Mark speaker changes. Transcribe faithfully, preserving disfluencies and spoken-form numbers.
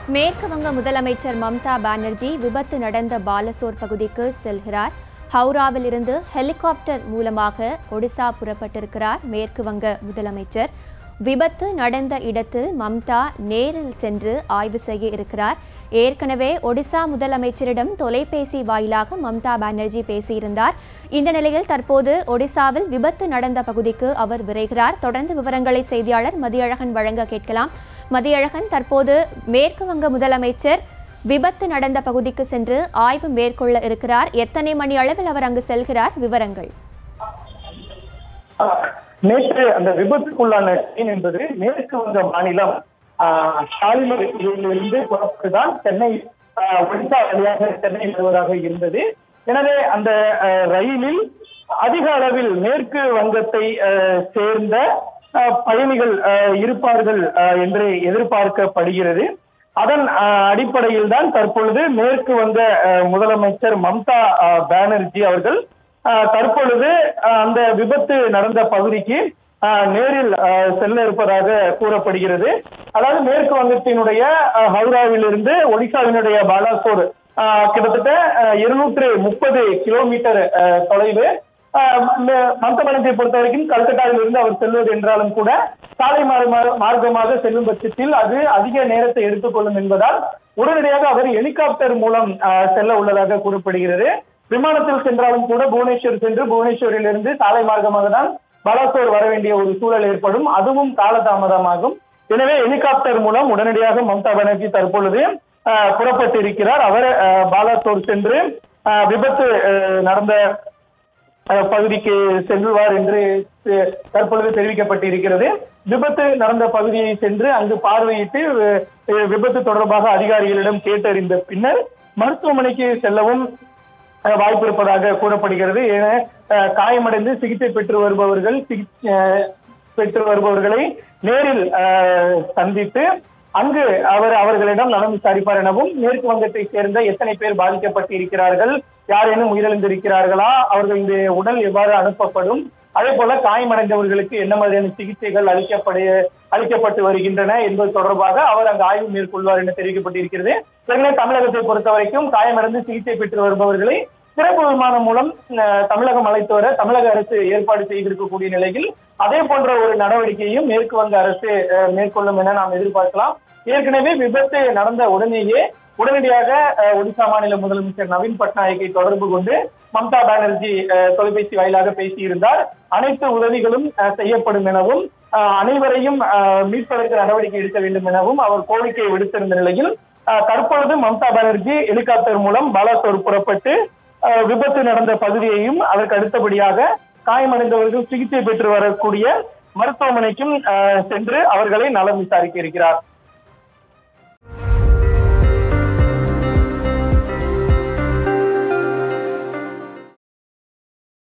Speaker 1: மேற்கு வங்க முதலமைச்சர் மம்தா பானர்ஜி விபத்து நடந்த பாலசோர் பகுதிக்கு செல்கிறார். ஹவுராவில் இருந்து ஹெலிகாப்டர் மூலமாக ஒடிசா புறப்பட்டிருக்கிறார் மேற்கு வங்க முதலமைச்சர். விபத்து நடந்த இடத்தில் மம்தா நேரில் சென்று ஆய்வு செய்ய இருக்கிறார். ஏற்கனவே ஒடிசா முதலமைச்சரிடம் தொலைபேசி வாயிலாக மம்தா பானர்ஜி பேசியிருந்தார். இந்த நிலையில் தற்போது ஒடிசாவில் விபத்து நடந்த பகுதிக்கு அவர் விரைகிறார். தொடர்ந்து விவரங்களை செய்தியாளர் மதியழகன் வழங்க கேட்கலாம். மதியழகன், தற்போது மேற்கு வங்க முதலமைச்சர் விபத்து நடந்த பகுதிக்கு சென்று ஆய்வு மேற்கொள்ள இருக்கிறார். எத்தனை மணி அளவில் அவர் அங்கு செல்கிறார்? விவரங்கள்.
Speaker 2: நேற்று அந்த விபத்துக்குள்ளான ட்ரெயின் என்பது மேற்கு வங்க மாநிலம் ஷாலிமரிலிருந்து புறப்பட்டுதான் சென்னை ஒடிசா வழியாக சென்னை வருவதாக இருந்தது. எனவே அந்த ரயிலில் அதிக அளவில் மேற்கு வங்கத்தை சேர்ந்த பயணிகள் இருப்பார்கள் என்று எதிர்பார்க்கப்படுகிறது. அதன் அடிப்படையில் தான் தற்பொழுது மேற்கு வங்க முதலமைச்சர் மம்தா பானர்ஜி அவர்கள் தற்பொழுது அந்த விபத்து நடந்த பகுதிக்கு நேரில் செல்ல இருப்பதாக கூறப்படுகிறது. அதாவது மேற்கு வங்கத்தினுடைய ஹவுராவிலிருந்து ஒடிசாவினுடைய பாலாசோர் கிட்டத்தட்ட இருநூற்று முப்பது கிலோமீட்டர் தொலைவு. மம்தா பானர்ஜியை பொறுத்த வரைக்கும் கல்கட்டாவில் இருந்து அவர் செல்வது என்றாலும் கூட சாலை மார்க்கமாக செல்லும் பட்சத்தில் அது அதிக நேரத்தை எடுத்துக்கொள்ளும் என்பதால் உடனடியாக அவர் ஹெலிகாப்டர் மூலம் செல்ல உள்ளதாக கூறப்படுகிறது. விமானத்தில் சென்றாலும் கூட புவனேஸ்வர் சென்று புவனேஸ்வரில் இருந்து சாலை மார்க்கமாக தான் பாலாசோர் வர வேண்டிய ஒரு சூழல் ஏற்படும். அதுவும் காலதாமதமாகும். எனவே ஹெலிகாப்டர் மூலம் உடனடியாக மம்தா பானர்ஜி தற்பொழுது புறப்பட்டு இருக்கிறார். அவர் பாலாசோர் சென்று விபத்து நடந்த பகுதிக்கு செல்வார் என்று தற்பொழுது தெரிவிக்கப்பட்டிருக்கிறது. விபத்து நடந்த பகுதியை சென்று அங்கு பார்வையிட்டு விபத்து தொடர்பாக அதிகாரிகளிடம் கேட்டறிந்த பின்னர் மருத்துவமனைக்கு செல்லவும் வாய்ப்பு இருப்பதாக கூறப்படுகிறது. என காயமடைந்து சிகிச்சை பெற்று வருபவர்கள் பெற்று வருபவர்களை நேரில் சந்தித்து அங்கு அவர் அவர்களிடம் நலம் விசாரிப்பார் எனவும், மேற்கு வங்கத்தை சேர்ந்த எத்தனை பேர் பாதிக்கப்பட்டு இருக்கிறார்கள், யாரேனும் உயிரிழந்திருக்கிறார்களா, அவர்கள் இந்த உடல் எவ்வாறு அனுப்பப்படும், அதே போல காயமடைந்தவர்களுக்கு என்ன மாதிரியான சிகிச்சைகள் அளிக்கப்படு அளிக்கப்பட்டு வருகின்றன என்பது தொடர்பாக அவர் அங்கு ஆய்வு மேற்கொள்வார் என தெரிவிக்கப்பட்டிருக்கிறது. ஏற்கனவே தமிழகத்தை பொறுத்த வரைக்கும் காயமடைந்து சிகிச்சை பெற்று வருபவர்களை சிறப்பு விமானம் மூலம் தமிழகம் அழைத்து வர தமிழக அரசு ஏற்பாடு செய்திருக்கக்கூடிய நிலையில் அதே போன்ற ஒரு நடவடிக்கையும் மேற்கு வங்க அரசு மேற்கொள்ளும் என நாம் எதிர்பார்க்கலாம். ஏற்கனவே விபத்து நடந்த உடனேயே உடனடியாக ஒடிசா மாநில முதலமைச்சர் நவீன் பட்நாயக்கை தொடர்பு கொண்டு மம்தா பானர்ஜி தொலைபேசி வாயிலாக பேசியிருந்தார். அனைத்து உதவிகளும் செய்யப்படும் எனவும் அனைவரையும் மீட்பதற்கு நடவடிக்கை எடுக்க வேண்டும் எனவும் அவர் கோரிக்கை விடுத்திருந்த நிலையில் தற்பொழுது மம்தா பானர்ஜி ஹெலிகாப்டர் மூலம் பாலாசோர் புறப்பட்டு விபத்து நடந்த பகுதியையும் அதற்கு அடுத்தபடியாக காயமடைந்தவர்கள் சிகிச்சை பெற்று வரக்கூடிய மருத்துவமனைக்கும் சென்று அவர்களை நலம் விசாரிக்க இருக்கிறார்.